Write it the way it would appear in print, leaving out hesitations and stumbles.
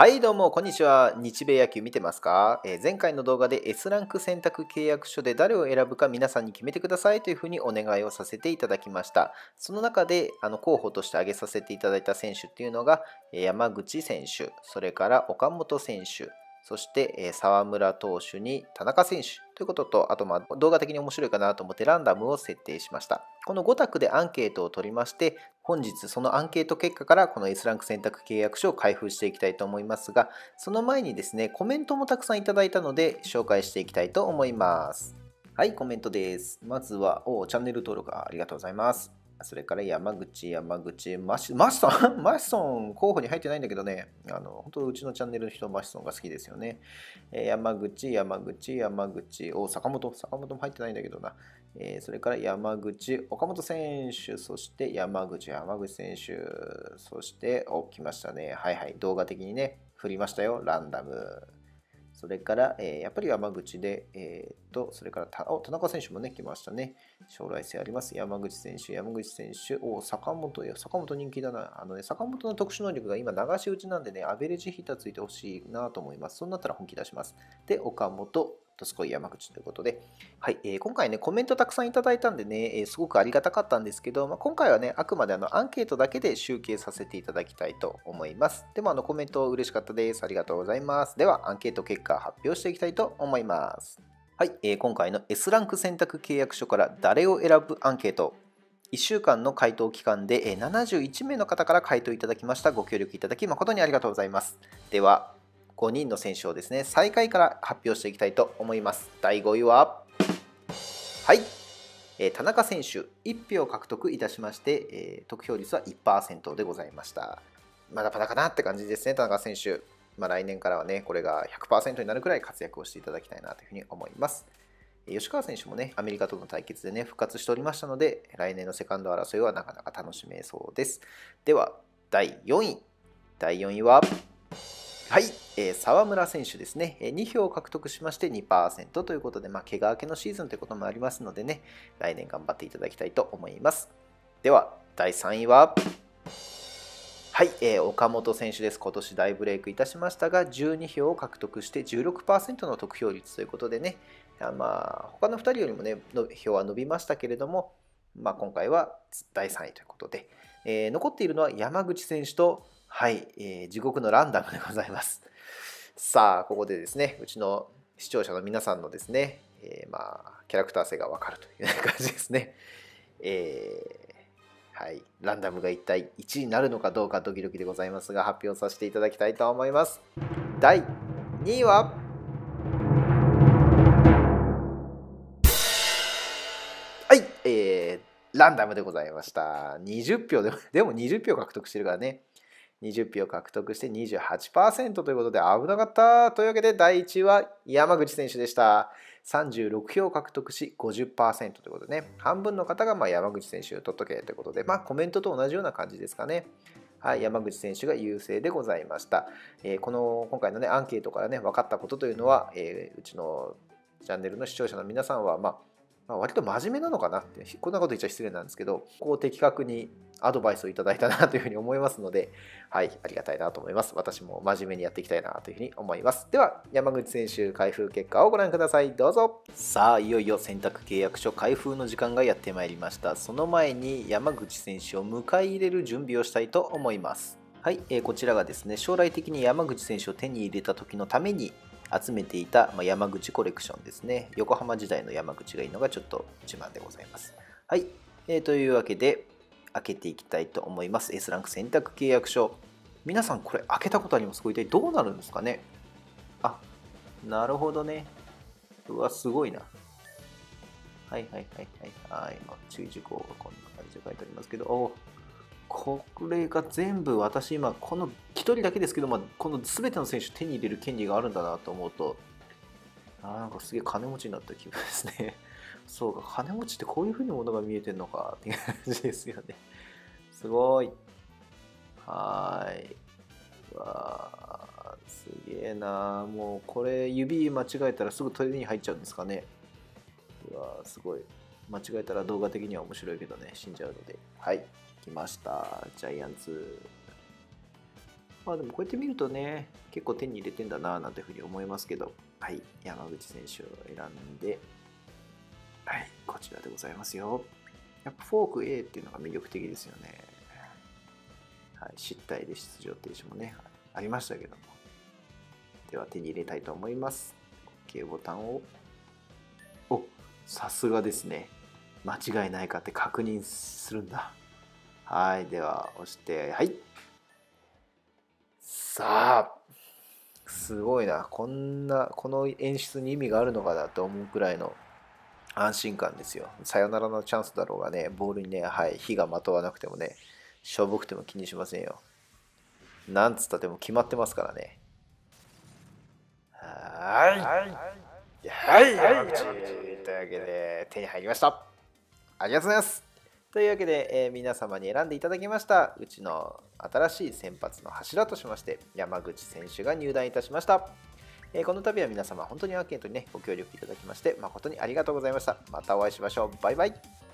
はいどうもこんにちは。日米野球見てますか？前回の動画で S ランク選択契約書で誰を選ぶか皆さんに決めてくださいというふうにお願いをさせていただきました。その中で候補として挙げさせていただいた選手っていうのが山口選手、それから岡本選手、そして沢村投手に田中選手ということと、あと動画的に面白いかなと思ってランダムを設定しました。この5択でアンケートを取りまして、本日そのアンケート結果からこの S ランク選択契約書を開封していきたいと思いますが、その前にですね、コメントもたくさんいただいたので紹介していきたいと思います。はい、コメントです。まずは、チャンネル登録ありがとうございます。それから山口、マシソン、マシソン候補に入ってないんだけどね、本当うちのチャンネルの人、マシソンが好きですよね。山口、坂本も入ってないんだけどな。それから山口、岡本選手、そして山口選手、そして、来ましたね。はいはい、動画的にね、振りましたよ、ランダム。それから、やっぱり山口で、それから田中選手もね、来ましたね。将来性あります。山口選手、坂本人気だな。坂本の特殊能力が今流し打ちなんでね、アベレージヒッターついてほしいなと思います。そうなったら本気出します。で、岡本、とすごい山口ということで、はい、今回ね、コメントたくさんいただいたんでね、すごくありがたかったんですけど、今回はね、あくまでアンケートだけで集計させていただきたいと思います。でもコメント嬉しかったです。ありがとうございます。では、アンケート結果発表していきたいと思います。はい、今回の S ランク選択契約書から誰を選ぶアンケート。1週間の回答期間で71名の方から回答いただきました。ご協力いただき誠にありがとうございます。では、5人の選手をですね、最下位から発表していきたいと思います。第5位は、はい、田中選手、1票獲得いたしまして、得票率は 1% でございました。まだまだかなって感じですね、田中選手。来年からはね、これが 100% になるくらい活躍をしていただきたいなというふうに思います。吉川選手もね、アメリカとの対決でね、復活しておりましたので、来年のセカンド争いはなかなか楽しめそうです。では、第4位。第4位は、はい、沢村選手ですね。2票獲得しまして 2% ということで、怪我明けのシーズンということもありますのでね、来年頑張っていただきたいと思います。では、第3位は、はい、岡本選手です。今年大ブレイクいたしましたが、12票を獲得して 16% の得票率ということでね、他の2人よりもね、票は伸びましたけれども、今回は第3位ということで、残っているのは山口選手と、はい、地獄のランダムでございます。さあ、ここでですね、うちの視聴者の皆さんのですね、キャラクター性がわかるという感じですね。はい、ランダムが一体1位になるのかどうかドキドキでございますが、発表させていただきたいと思います。第2位は、はい、ランダムでございました。20票でも20票獲得してるからね。20票獲得して 28% ということで危なかった。というわけで第1位は山口選手でした。36票獲得し 50% ということでね、半分の方が山口選手を取っとけということで、コメントと同じような感じですかね。はい、山口選手が優勢でございました。今回のね、アンケートからね、分かったことというのは、うちのチャンネルの視聴者の皆さんは、割と真面目なのかなって、こんなこと言っちゃ失礼なんですけど、的確にアドバイスをいただいたなというふうに思いますので、はい、ありがたいなと思います。私も真面目にやっていきたいなというふうに思います。では、山口選手開封結果をご覧ください。どうぞ。さあ、いよいよ選択契約書開封の時間がやってまいりました。その前に山口選手を迎え入れる準備をしたいと思います。はい、こちらがですね、将来的に山口選手を手に入れた時のために集めていた山口コレクションですね。横浜時代の山口がいいのがちょっと自慢でございます。はい、というわけで開けていきたいと思います。S ランク選択契約書。皆さんこれ開けたことありますか？一体どうなるんですかね？あ、なるほどね。うわ、すごいな。はいはいはいはいはい。注意事項がこんな感じで書いてありますけど、これが全部私今この1人だけですけど、この全ての選手手に入れる権利があるんだなと思うと、なんかすげえ金持ちになった気分ですね。そうか、金持ちってこういう風に物が見えてんのかっていう感じですよね。すごい。はーい。わー、すげえな。もうこれ指間違えたらすぐトイレに入っちゃうんですかね。うわー、すごい。間違えたら動画的には面白いけどね、死んじゃうので。はい。来ました。ジャイアンツ。 まあでもこうやって見るとね、結構手に入れてんだななんていうふうに思いますけど、はい、山口選手を選んで、はい、こちらでございますよ。やっぱフォーク A っていうのが魅力的ですよね。はい、失態で出場停止もね、ありましたけども。では手に入れたいと思います。OK ボタンを。お、さすがですね。間違いないかって確認するんだ。はい、では押して、はい。さあ、すごいな。この演出に意味があるのかなと思うくらいの安心感ですよ。サヨナラのチャンスだろうがね、ボールにね、はい、火がまとわなくてもね、しょぼくても気にしませんよ。なんつったっても決まってますからね。はい。はい、山口というわけで手に入りました。ありがとうございます。というわけで、皆様に選んでいただきましたうちの新しい先発の柱としまして山口選手が入団いたしました。この度は皆様本当にアンケートにねご協力いただきまして誠にありがとうございました。またお会いしましょう。バイバイ。